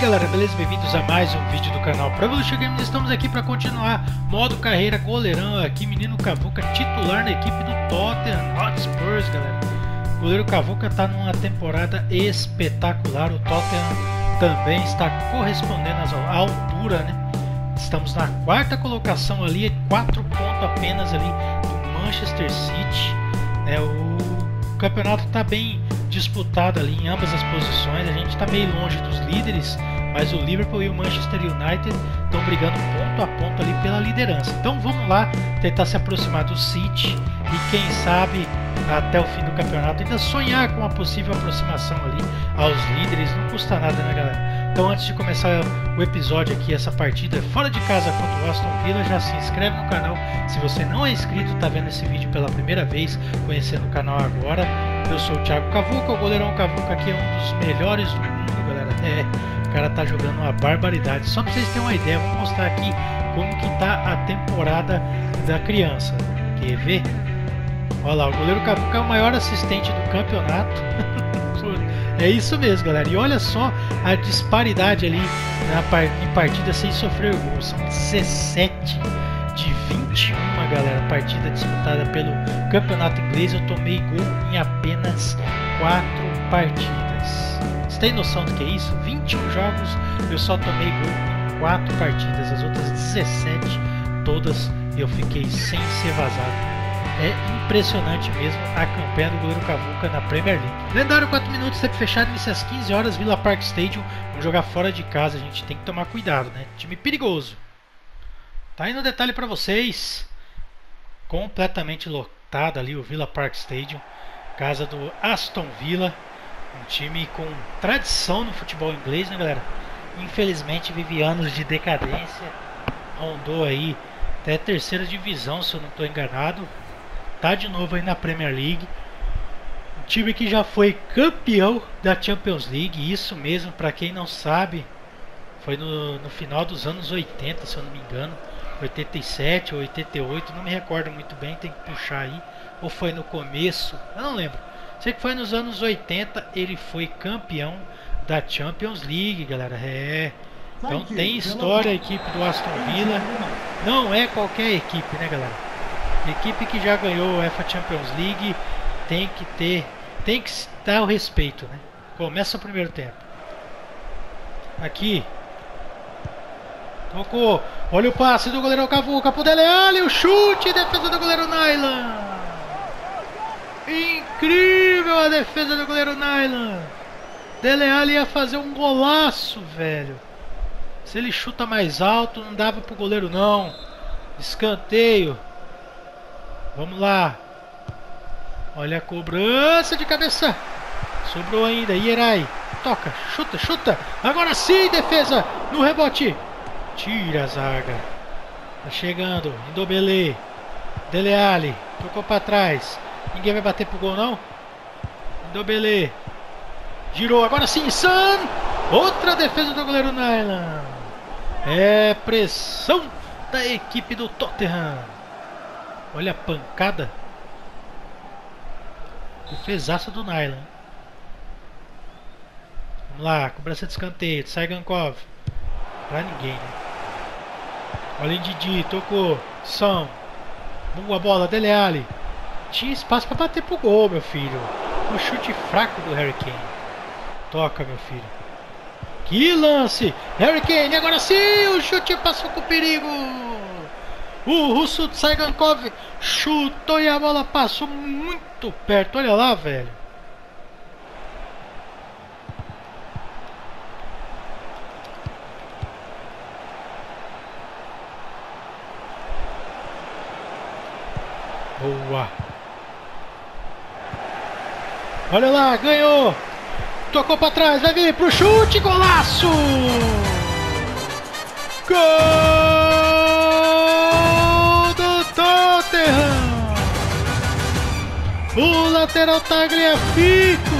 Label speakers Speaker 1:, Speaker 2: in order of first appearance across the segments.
Speaker 1: galera, beleza? Bem-vindos a mais um vídeo do canal Pro Evolution Games. Estamos aqui para continuar modo carreira goleirão aqui, menino Cavuca titular na equipe do Tottenham Hotspur, galera. O goleiro Cavuca está numa temporada espetacular, o Tottenham também está correspondendo à altura, né? Estamos na quarta colocação ali, 4 pontos apenas ali do Manchester City. O campeonato está bem disputado ali em ambas as posições. A gente está meio longe dos líderes, mas o Liverpool e o Manchester United estão brigando ponto a ponto ali pela liderança. Então vamos lá tentar se aproximar do City e quem sabe até o fim do campeonato ainda sonhar com uma possível aproximação ali aos líderes. Não custa nada, né, galera? Então antes de começar o episódio aqui, essa partida fora de casa contra o Aston Villa, já se inscreve no canal. Se você não é inscrito, está vendo esse vídeo pela primeira vez, conhecendo o canal agora. Eu sou o Thiago Cavuca, o goleirão Cavuca aqui é um dos melhores do mundo, galera. O cara tá jogando uma barbaridade. Só para vocês terem uma ideia, vou mostrar aqui como que tá a temporada da criança. Quer ver? Olha lá, o goleiro Cavuca é o maior assistente do campeonato. É isso mesmo, galera. E olha só a disparidade ali em partida sem sofrer gol. São 17 de 21, galera. Partida disputada pelo campeonato inglês. Eu tomei gol em apenas 4 partidas. Você tem noção do que é isso? 21 jogos, eu só tomei gol em 4 partidas. As outras 17, todas eu fiquei sem ser vazado. É impressionante mesmo a campanha do goleiro Cavuca na Premier League. Lendário 4 minutos, sempre fechado, inicia às 15 horas, Villa Park Stadium. Vamos jogar fora de casa, a gente tem que tomar cuidado, né? Time perigoso. Tá aí no detalhe para vocês. Completamente lotado ali o Villa Park Stadium. Casa do Aston Villa. Um time com tradição no futebol inglês, né, galera? Infelizmente vive anos de decadência. Rondou aí até a terceira divisão, se eu não estou enganado. Tá de novo aí na Premier League. Um time que já foi campeão da Champions League. Isso mesmo, para quem não sabe, foi no final dos anos 80, se eu não me engano. 87 ou 88, não me recordo muito bem, tem que puxar aí. Ou foi no começo, eu não lembro. Sei que foi nos anos 80, ele foi campeão da Champions League, galera. Então tem história a equipe do Aston Villa. Não é qualquer equipe, né, galera? Equipe que já ganhou a UEFA Champions League tem que dar o respeito, né? Começa o primeiro tempo. Aqui. Tocou. Olha o passe do goleiro Cavuca pro Dele Alli. O chute. Defesa do goleiro Nyland. Incrível a defesa do goleiro Nyland. Dele Alli ia fazer um golaço, velho. Se ele chuta mais alto, não dava pro goleiro não. Escanteio. Vamos lá. Olha a cobrança de cabeça. Sobrou ainda. Ierai. Toca. Chuta, chuta. Agora sim, defesa. No rebote. Tira a zaga. Tá chegando. Indobele. Dele Alli. Tocou pra trás. Ninguém vai bater pro gol, não? Indobele. Girou. Agora sim, San. Outra defesa do goleiro Nyland. É pressão da equipe do Tottenham. Olha a pancada. Defesaça do Nyland. Vamos lá, cobrança de escanteio. Saigankov. Pra ninguém, né? Olha o Didi, tocou. São. Boa bola, Dele Alli. Tinha espaço pra bater pro gol, meu filho. O chute fraco do Harry Kane. Toca, meu filho. Que lance! Harry Kane, agora sim! O chute passou com perigo! O russo Saigankov chutou e a bola passou muito perto. Olha lá, velho. Boa. Olha lá, ganhou. Tocou pra trás, vai vir pro chute, golaço! Gol! O lateral Tagliafico.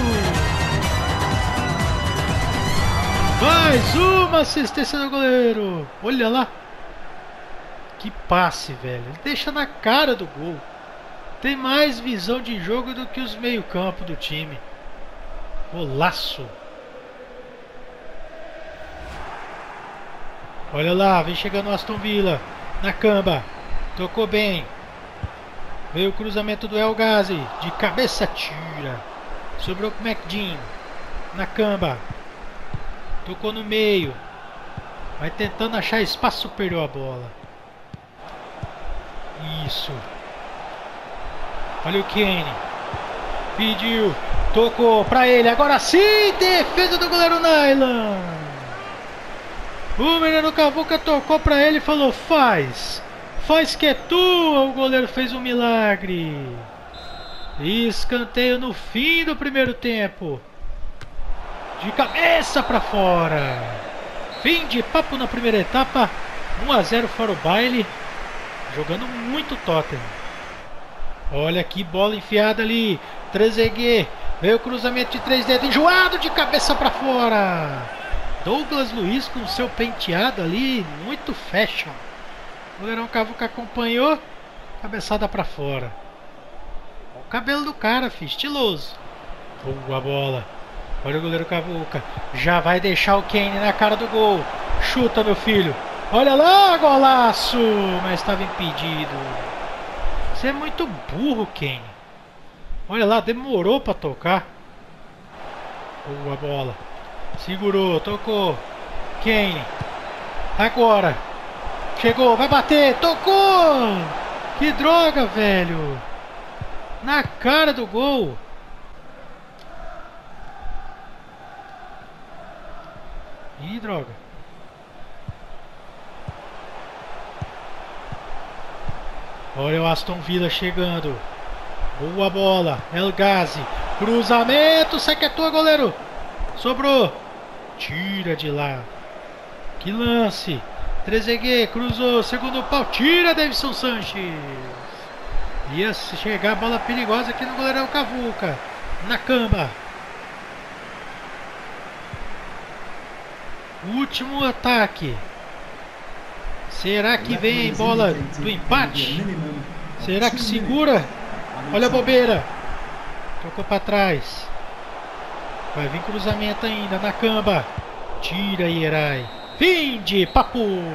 Speaker 1: Mais uma assistência do goleiro. Olha lá. Que passe, velho. Ele deixa na cara do gol. Tem mais visão de jogo do que os meio-campo do time. Golaço. Olha lá, vem chegando o Aston Villa. Nakamba. Tocou bem. Veio o cruzamento do El Ghazi. De cabeça tira. Sobrou com o McDean. Nakamba. Tocou no meio. Vai tentando achar espaço, perdeu a bola. Isso. Olha o Kane. Pediu. Tocou pra ele. Agora sim. Defesa do goleiro Nailan. O menino Cavuca tocou pra ele e falou: faz. Faz que é tua. O goleiro fez um milagre. Escanteio no fim do primeiro tempo. De cabeça pra fora. Fim de papo na primeira etapa. 1-0 para o baile. Jogando muito Tottenham. Olha que bola enfiada ali. Trezeguet. Veio o cruzamento de 3 dedos. Enjoado de cabeça pra fora. Douglas Luiz com seu penteado ali. Muito fashion. O goleirão Cavuca acompanhou. Cabeçada pra fora. Olha o cabelo do cara, filho. Estiloso. Boa bola. Olha o goleiro Cavuca. Já vai deixar o Kane na cara do gol. Chuta, meu filho. Olha lá, golaço. Mas estava impedido. Você é muito burro, Kane. Olha lá, demorou para tocar. Boa bola. Segurou, tocou. Kane. Agora. Chegou, vai bater. Tocou. Que droga, velho. Na cara do gol. Ih, droga. Olha o Aston Villa chegando. Boa bola. El Ghazi. Cruzamento. Sai que é tua, goleiro. Sobrou. Tira de lá. Que lance. Trezeguet cruzou. Segundo pau. Tira, Davinson Sanchez. Ia chegar a bola perigosa aqui no goleirão Cavuca. Nakamba. Último ataque. Será que vem bola do empate? Será que segura? Olha a bobeira. Tocou para trás. Vai vir cruzamento ainda. Nakamba. Tira, Ierai. Fim de papo.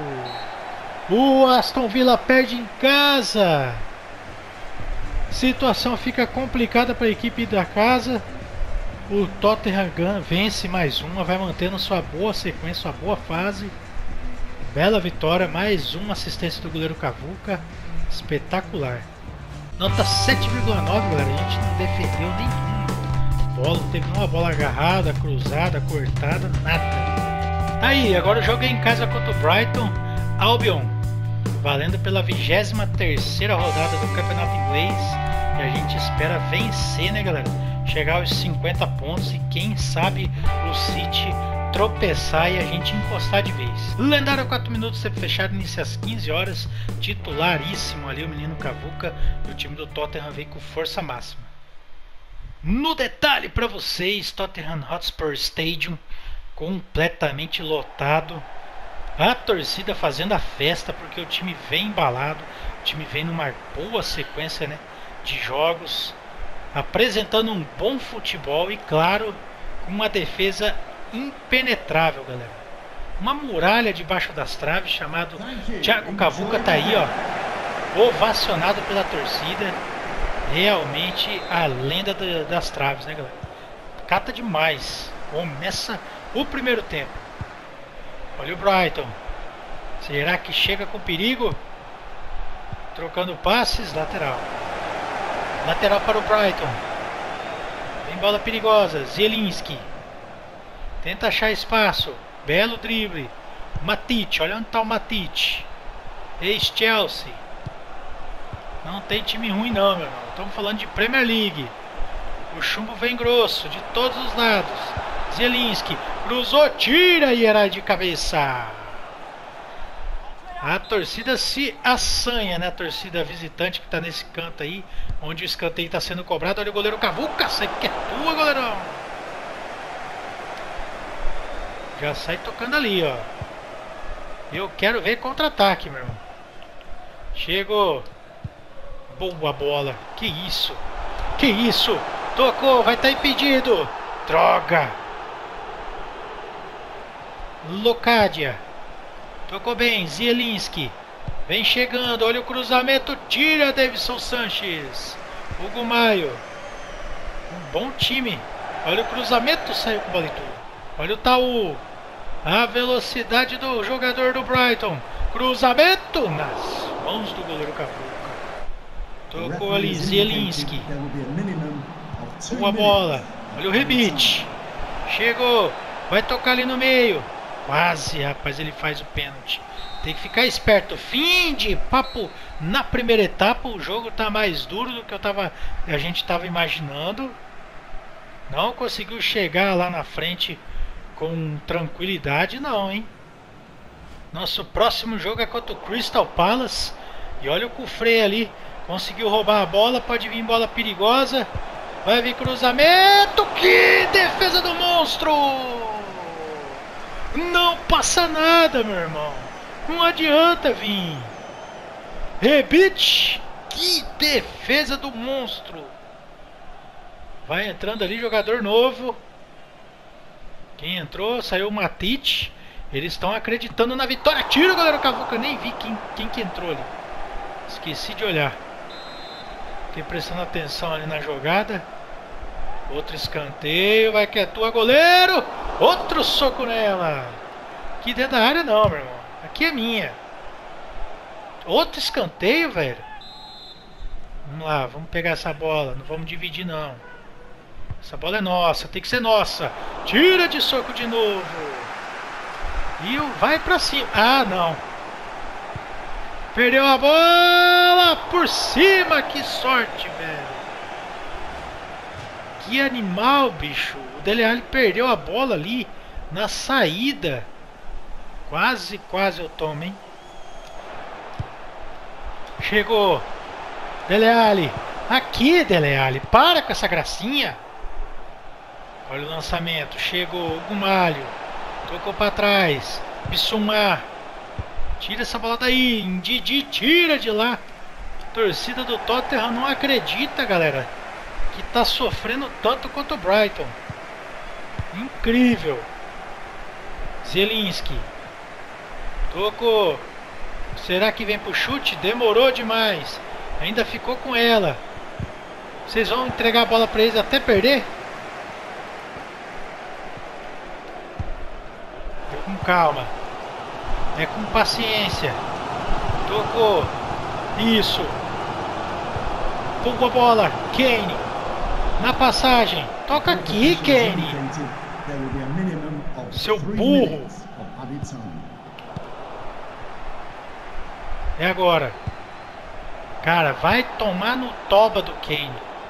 Speaker 1: O Aston Villa perde em casa. Situação fica complicada para a equipe da casa. O Tottenham vence mais uma, vai mantendo sua boa sequência, sua boa fase. Bela vitória, mais uma assistência do goleiro Cavuca. Espetacular. Nota 7,9, galera. A gente não defendeu nenhuma bola, não teve nenhuma bola agarrada, cruzada, cortada, nada. Tá aí, agora o jogo é em casa contra o Brighton Albion, valendo pela 23ª rodada do Campeonato Inglês. E a gente espera vencer, né, galera? Chegar aos 50 pontos e quem sabe o City tropeçar e a gente encostar de vez. Lendário 4 minutos sempre fechado, inicia às 15 horas. Titularíssimo ali o menino Cavuca. E o time do Tottenham veio com força máxima. No detalhe para vocês, Tottenham Hotspur Stadium completamente lotado. A torcida fazendo a festa porque o time vem embalado. O time vem numa boa sequência, né, de jogos, apresentando um bom futebol e, claro, uma defesa impenetrável, galera. Uma muralha debaixo das traves, chamado Thiago Cavuca, tá aí, ó, ovacionado pela torcida. Realmente a lenda das traves, né, galera? Cata demais. Começa o primeiro tempo. Olha o Brighton. Será que chega com perigo? Trocando passes, lateral. Lateral para o Brighton. Vem bola perigosa. Zielinski. Tenta achar espaço. Belo drible. Matic. Olha onde está o Matic. Ex-Chelsea. Não tem time ruim não, meu irmão. Estamos falando de Premier League. O chumbo vem grosso de todos os lados. Zielinski. Cruzou. Tira e era de cabeça. A torcida se assanha, né? A torcida visitante que está nesse canto aí, onde o escanteio está sendo cobrado. Olha o goleiro Cavuca, sai que é tua, goleirão. Já sai tocando ali, ó. Eu quero ver contra-ataque, meu irmão. Chegou. Boa bola. Que isso? Que isso? Tocou, vai estar impedido. Droga. Locadia. Tocou bem, Zielinski. Vem chegando, olha o cruzamento, tira Davinson Sanches. Hugo Maio. Um bom time. Olha o cruzamento, saiu com bola e tudo. Olha o Taú. A velocidade do jogador do Brighton. Cruzamento nas mãos do goleiro Cavuca. Tocou ali, Zielinski. Boa bola. Olha o Rebic. Chegou. Vai tocar ali no meio. Quase, rapaz, ele faz o pênalti. Tem que ficar esperto. Fim de papo na primeira etapa. O jogo tá mais duro do que a gente tava imaginando. Não conseguiu chegar lá na frente com tranquilidade, não, hein? Nosso próximo jogo é contra o Crystal Palace. E olha o Cufré ali. Conseguiu roubar a bola. Pode vir bola perigosa. Vai vir cruzamento. Que defesa do monstro! Não passa nada, meu irmão. Não adianta vir. Rebic. Que defesa do monstro. Vai entrando ali jogador novo. Quem entrou? Saiu o Matite. Eles estão acreditando na vitória. Tira, galera, o Cavuca. Nem vi quem que entrou ali. Esqueci de olhar. Fiquei prestando atenção ali na jogada. Outro escanteio. Vai que é tua, goleiro. Outro soco nela. Aqui dentro da área não, meu irmão. Aqui é minha. Outro escanteio, velho. Vamos lá, vamos pegar essa bola. Não vamos dividir, não. Essa bola é nossa, tem que ser nossa. Tira de soco de novo. E vai pra cima. Ah, não. Perdeu a bola por cima. Que sorte, velho. Que animal, bicho. O Dele Alli perdeu a bola ali na saída. Quase eu tomo, hein. Chegou. Dele Alli. Aqui, Dele Alli. Para com essa gracinha. Olha o lançamento. Chegou. Gumalho. Tocou para trás. Bissouma. Tira essa bola daí. Ndidi, tira de lá. A torcida do Tottenham não acredita, galera, que tá sofrendo tanto quanto o Brighton. Incrível. Zielinski. Tocou. Será que vem pro chute? Demorou demais. Ainda ficou com ela. Vocês vão entregar a bola para eles até perder? É com calma. É com paciência. Tocou. Isso. Pulou a bola. Kane. Na passagem. Toca aqui, Kane. Seu burro. É agora. Cara, vai tomar no toba do Kane.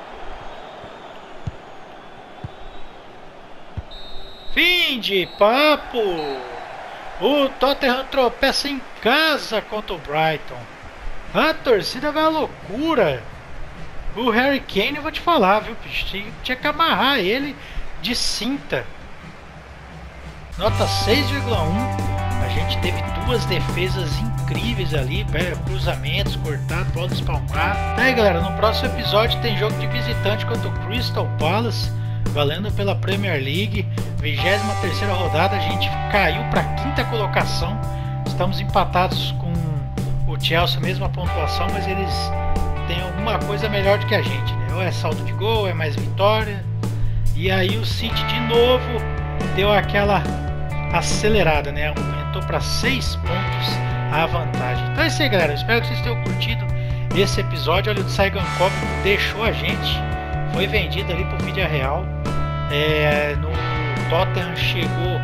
Speaker 1: Fim de papo. O Tottenham tropeça em casa contra o Brighton. A torcida vai à loucura. O Harry Kane, eu vou te falar, viu? Tinha que amarrar ele de cinta. Nota 6,1. A gente teve duas defesas incríveis ali, cruzamentos, cortado, bola espalmada. Aí, galera, no próximo episódio tem jogo de visitante contra o Crystal Palace, valendo pela Premier League, 23ª rodada. A gente caiu para a 5ª colocação. Estamos empatados com o Chelsea, mesma pontuação, mas eles têm alguma coisa melhor do que a gente, né? Ou é saldo de gol, ou é mais vitória. E aí o City de novo deu aquela acelerada, né? Aumentou para 6 pontos a vantagem. Então é isso aí, galera. Espero que vocês tenham curtido esse episódio. Olha, o Saigankov deixou a gente. Foi vendido ali por Villarreal. No Tottenham chegou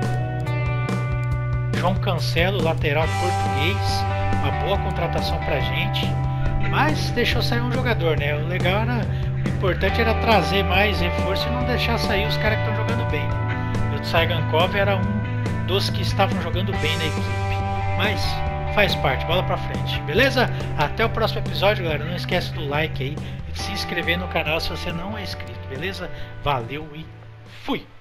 Speaker 1: o João Cancelo, lateral português. Uma boa contratação pra gente. Mas deixou sair um jogador, né? O legal era... O importante era trazer mais reforço e não deixar sair os caras que estão jogando bem, né? O Saigankov era um dos que estavam jogando bem na equipe. Mas faz parte, bola pra frente, beleza? Até o próximo episódio, galera. Não esquece do like aí e de se inscrever no canal se você não é inscrito, beleza? Valeu e fui!